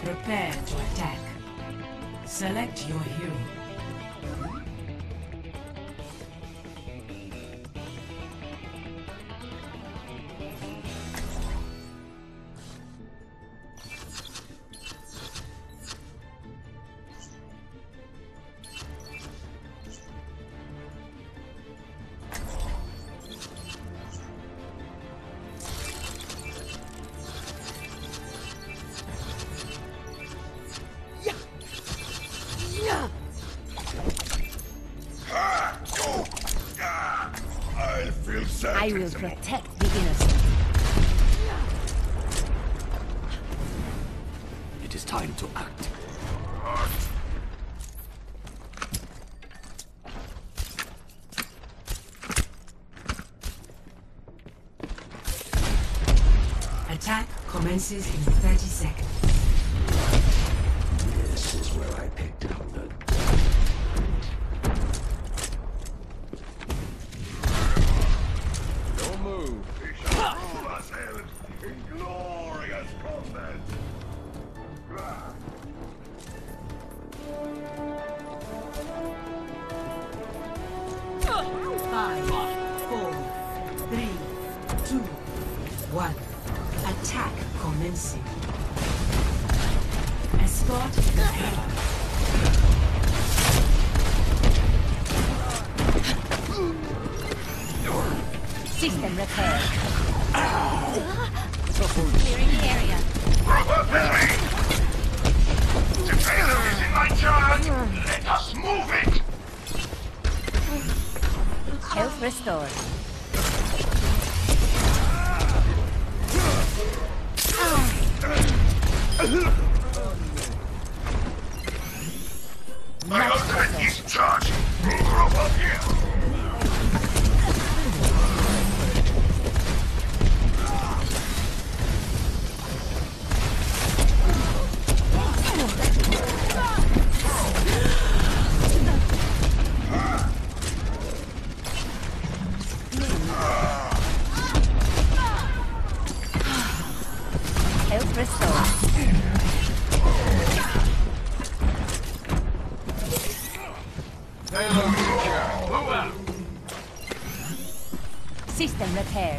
Prepare to attack. Select your hero. I will protect the innocent. It is time to act. Attack commences in 30 seconds. This is where I picked up the... Don't move. We shall rule ourselves in glorious combat. 5, 4, 3, 2, 1. Attack commencing. Escort the hero. System repaired. Clearing the area. The payload is in my charge. Let us move it. Health restored. My ultimate is charged. Group up here. Health restored. System repaired.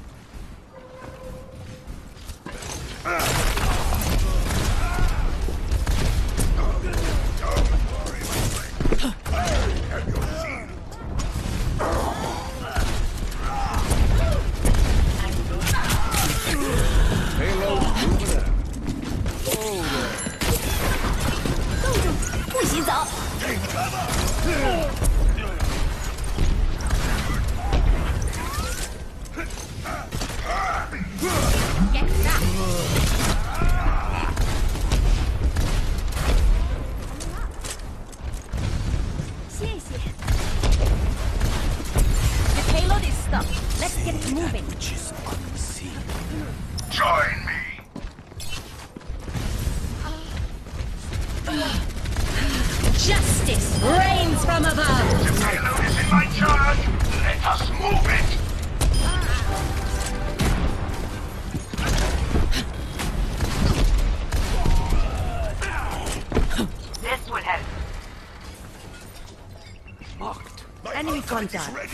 Payload moving up. Oh, 不洗澡。 Get that. The payload is stuck. Let's get it moving. Which is unseen. join me. Justice reigns from above. The payload is in my charge. Let us move it. This would help. Marked. Enemy contact. Ready.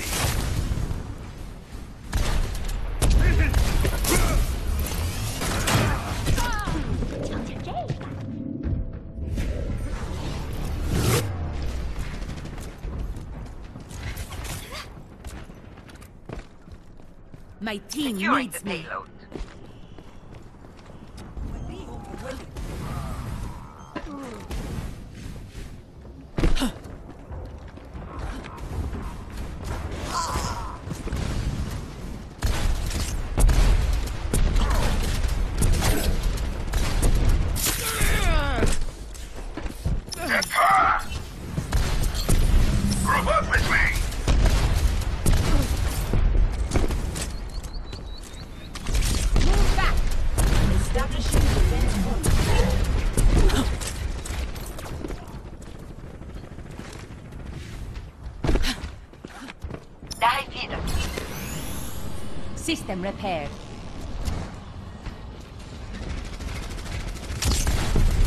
My team Securing needs the me. payload. Group up with me. Move back. Establishing defense point. Die feeder. System repaired.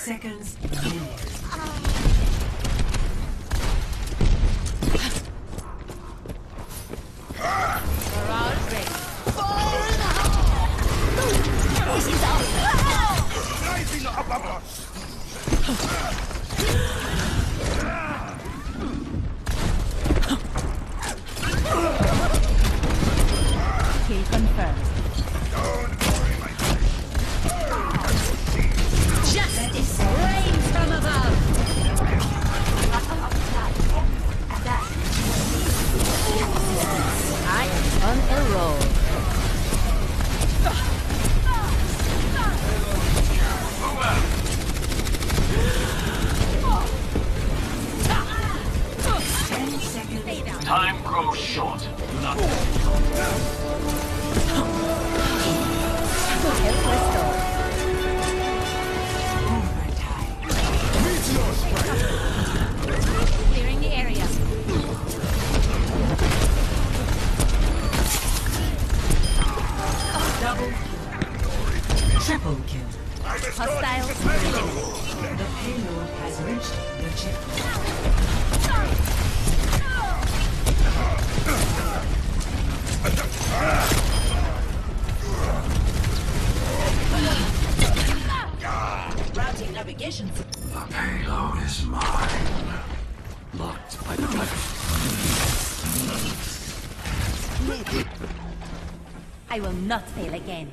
Seconds remaining. Barrage ready. Rising above us! Kill confirmed. Don't worry, my friend. Justice reigns from above. I am on a roll. 10 seconds. Time grows short. Do not Health restored. Clearing the area. Double. Triple kill. Hostiles. The payload has reached the checkpoint. Routing navigation. The payload is mine. Locked by the dragon. I will not fail again.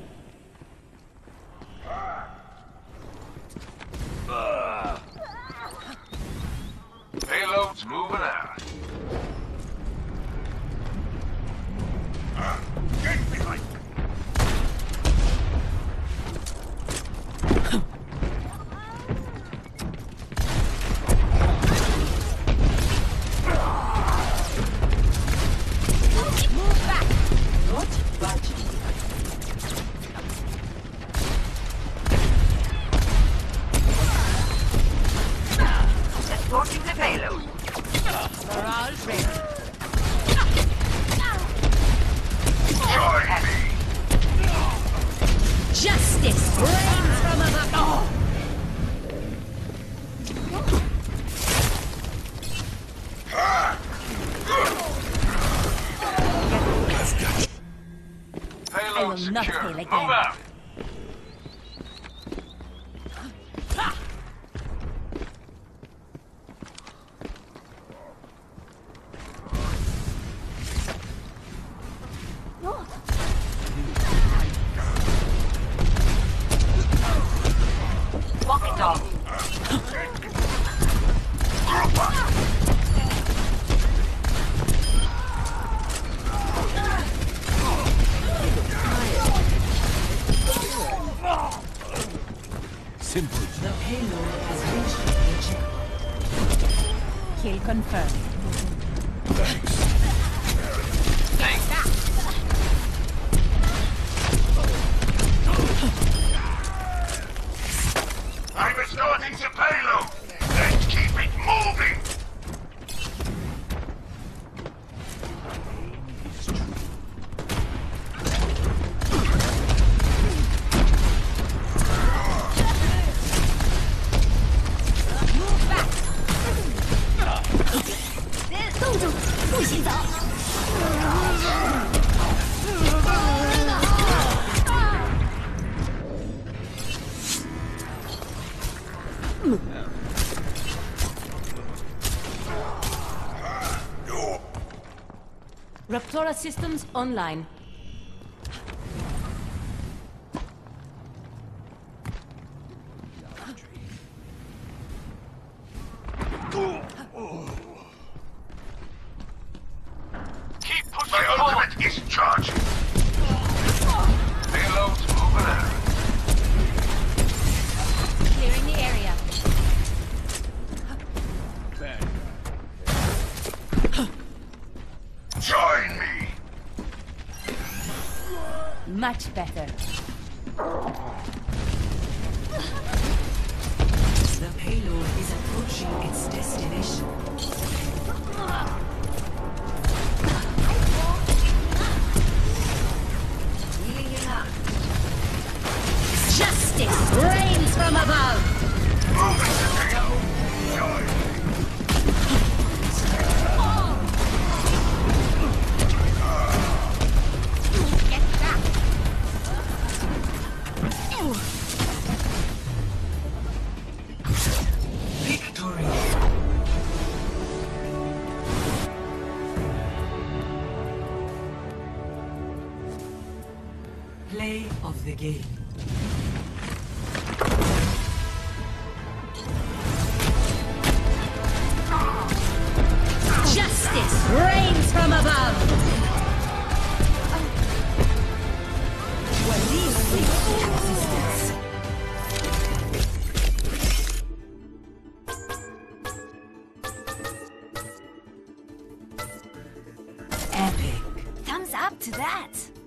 Payload's moving out. Get behind! Move back. Not budging. Escorting the payload. Barrage ready. Join me! Justice reigns from above. I will Payload not secure. fail Move again. out. Walk dog. Simple. The payload has reached the checkpoint. Kill confirmed. I'm escorting the payload! Let's keep it moving! Move back. 动住，不许走！ Raptora systems online. Keep pushing My ultimate is charging! Payload's moving out. Clearing the area. Join me! Much better. The payload is approaching its destination. Healing it up. Justice reigns from above. of the game. Justice reigns from above. When these things existence. Epic. Thumbs up to that.